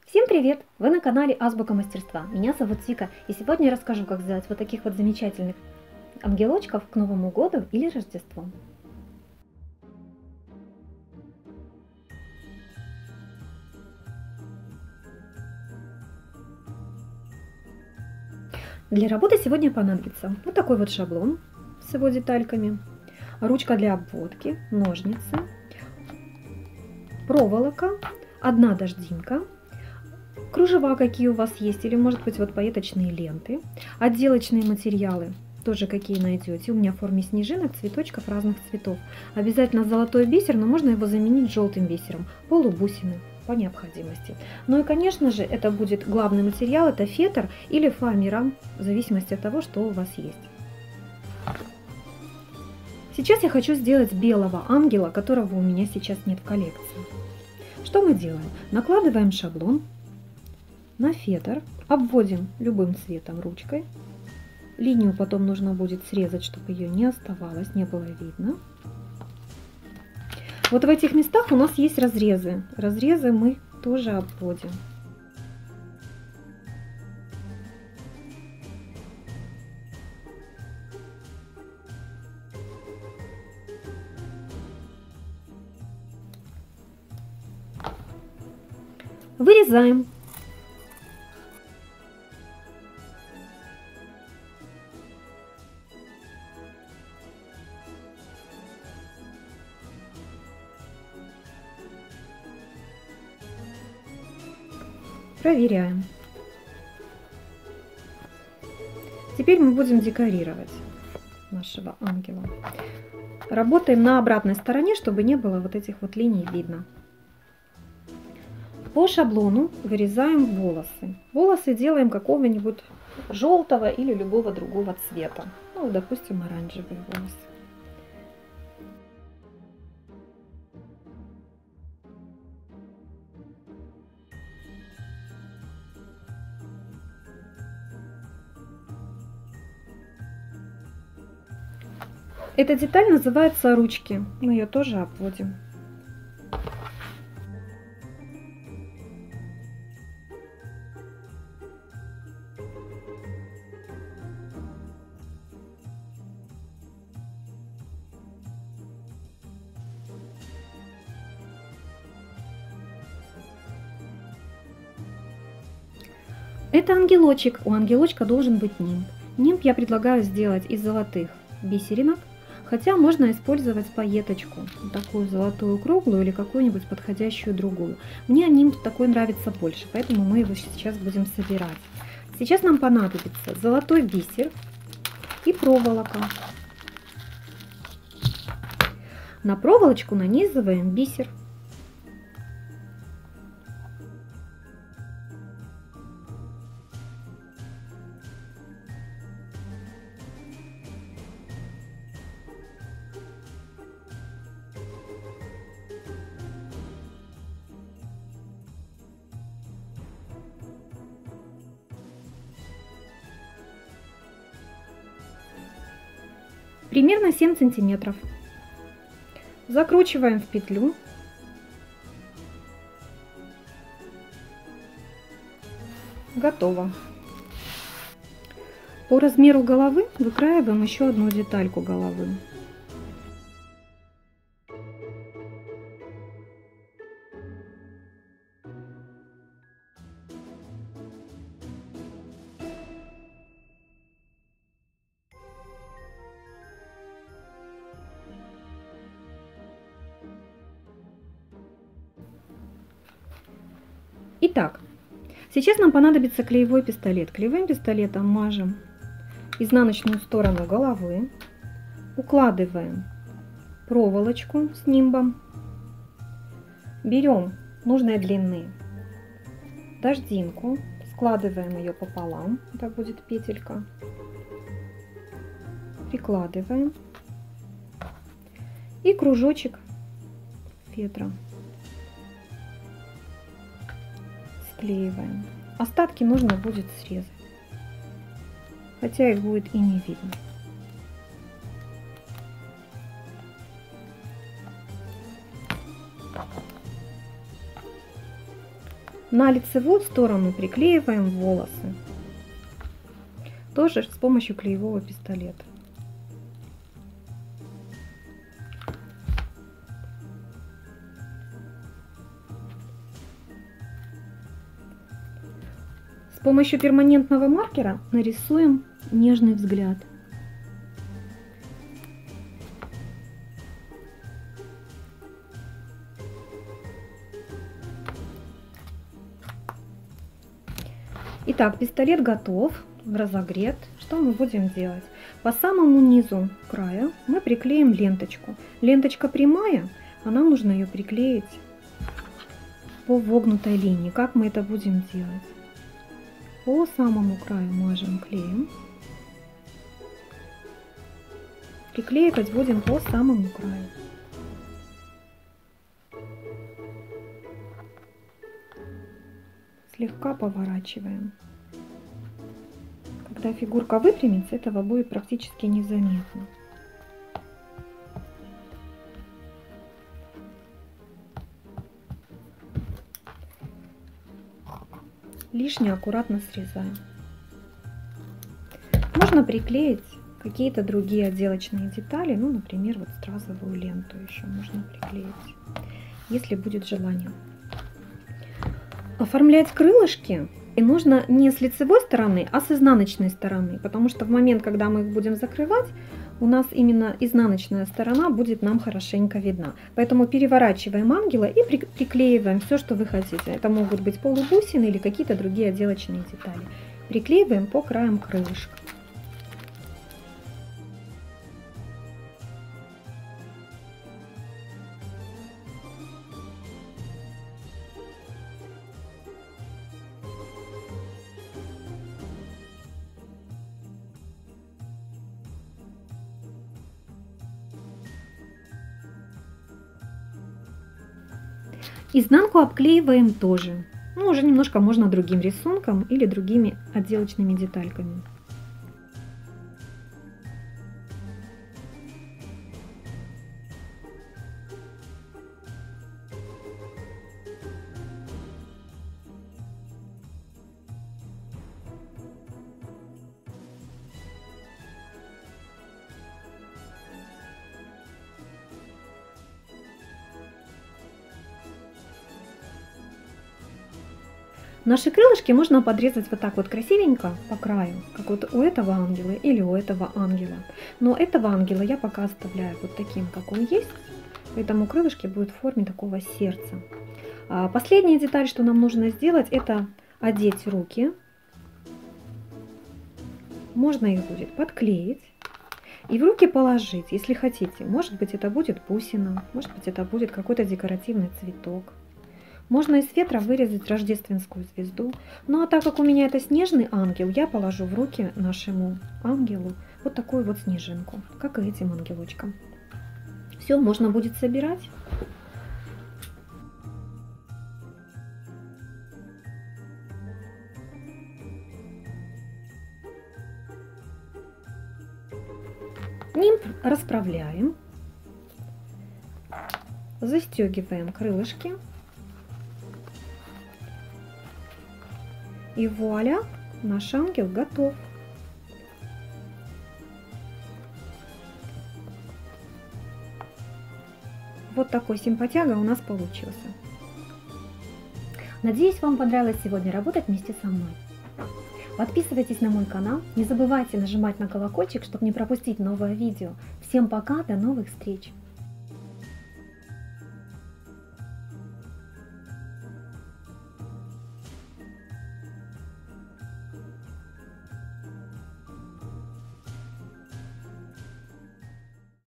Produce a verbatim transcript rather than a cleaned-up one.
Всем привет! Вы на канале Азбука Мастерства. Меня зовут Вика, и сегодня я расскажу, как сделать вот таких вот замечательных ангелочков к Новому году или Рождеству. Для работы сегодня понадобится вот такой вот шаблон с его детальками, ручка для обводки, ножницы, проволока, одна дождинка, кружева, какие у вас есть, или может быть вот пайеточные ленты, отделочные материалы, тоже какие найдете. У меня в форме снежинок, цветочков разных цветов. Обязательно золотой бисер, но можно его заменить желтым бисером, полубусины по необходимости. Ну и конечно же это будет главный материал, это фетр или фоамиран, в зависимости от того, что у вас есть. Сейчас я хочу сделать белого ангела, которого у меня сейчас нет в коллекции. Что мы делаем? Накладываем шаблон на фетр, обводим любым цветом ручкой. Линию потом нужно будет срезать, чтобы ее не оставалось, не было видно. Вот в этих местах у нас есть разрезы. Разрезы мы тоже обводим. Вырезаем. Проверяем. Теперь мы будем декорировать нашего ангела. Работаем на обратной стороне, чтобы не было вот этих вот линий видно. По шаблону вырезаем волосы. Волосы делаем какого-нибудь желтого или любого другого цвета. Ну, допустим, оранжевые волосы. Эта деталь называется ручки. Мы ее тоже обводим. Это ангелочек. У ангелочка должен быть нимб. Нимб я предлагаю сделать из золотых бисеринок. Хотя можно использовать пайеточку, такую золотую круглую или какую-нибудь подходящую другую. Мне нимб такой нравится больше, поэтому мы его сейчас будем собирать. Сейчас нам понадобится золотой бисер и проволока. На проволочку нанизываем бисер. Примерно семь сантиметров. Закручиваем в петлю. Готово. По размеру головы выкраиваем еще одну детальку головы. Итак, сейчас нам понадобится клеевой пистолет. Клеевым пистолетом мажем изнаночную сторону головы, укладываем проволочку с нимбом, берем нужной длины дождинку, складываем ее пополам, это будет петелька, прикладываем и кружочек фетра. Склеиваем. Остатки нужно будет срезать, хотя их будет и не видно. На лицевую сторону приклеиваем волосы. Тоже с помощью клеевого пистолета. С помощью перманентного маркера нарисуем нежный взгляд. Итак, пистолет готов, разогрет. Что мы будем делать? По самому низу края мы приклеим ленточку. Ленточка прямая, а нам нужно ее приклеить по вогнутой линии. Как мы это будем делать? По самому краю мажем клеем. Приклеивать будем по самому краю. Слегка поворачиваем. Когда фигурка выпрямится, этого будет практически незаметно. Лишнее аккуратно срезаем. Можно приклеить какие-то другие отделочные детали, ну, например, вот стразовую ленту еще можно приклеить, если будет желание. Оформлять крылышки и нужно не с лицевой стороны, а с изнаночной стороны, потому что в момент, когда мы их будем закрывать, у нас именно изнаночная сторона будет нам хорошенько видна. Поэтому переворачиваем ангела и приклеиваем все, что вы хотите. Это могут быть полубусины или какие-то другие отделочные детали. Приклеиваем по краям крылышка. Изнанку обклеиваем тоже. Ну, уже немножко можно другим рисунком или другими отделочными детальками. Наши крылышки можно подрезать вот так вот красивенько по краю, как вот у этого ангела или у этого ангела. Но этого ангела я пока оставляю вот таким, как он есть, поэтому крылышки будут в форме такого сердца. А последняя деталь, что нам нужно сделать, это одеть руки. Можно их будет подклеить и в руки положить, если хотите. Может быть, это будет бусина, может быть, это будет какой-то декоративный цветок. Можно из фетра вырезать рождественскую звезду. Ну а так как у меня это снежный ангел, я положу в руки нашему ангелу вот такую вот снежинку, как и этим ангелочкам. Все, можно будет собирать. Нимб расправляем, застегиваем крылышки. И вуаля, наш ангел готов. Вот такой симпатяга у нас получился. Надеюсь, вам понравилось сегодня работать вместе со мной. Подписывайтесь на мой канал, не забывайте нажимать на колокольчик, чтобы не пропустить новое видео. Всем пока, до новых встреч!